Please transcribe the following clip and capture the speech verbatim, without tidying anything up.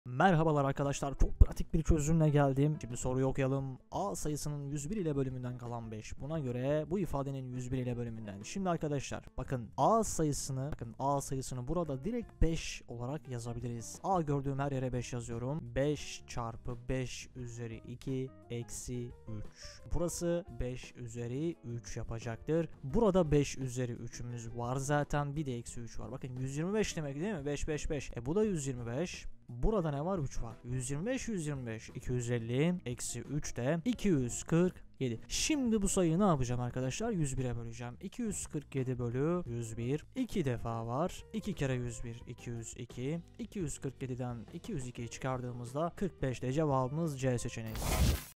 Merhabalar arkadaşlar, çok pratik bir çözümle geldim. Şimdi soruyu okuyalım. A sayısının yüz bir ile bölümünden kalan beş. Buna göre bu ifadenin yüz bir ile bölümünden. Şimdi arkadaşlar bakın A sayısını bakın A sayısını burada direkt beş olarak yazabiliriz. A gördüğüm her yere beş yazıyorum. beş çarpı beş üzeri iki eksi üç. Burası beş üzeri üç yapacaktır. Burada beş üzeri üçümüz var zaten. Bir de eksi üç var. Bakın yüz yirmi beş demek değil mi? beş beş beş. E bu da yüz yirmi beş. Burada ne var? üç var. yüz yirmi beş, yüz yirmi beş, iki yüz elli, eksi üç de iki yüz kırk yedi. Şimdi bu sayıyı ne yapacağım arkadaşlar? yüz bire böleceğim. iki yüz kırk yedi bölü yüz bir. iki defa var. iki kere yüz bir, iki yüz iki. iki yüz kırk yediden iki yüz ikiyi çıkardığımızda kırk beş de cevabımız C seçeneği.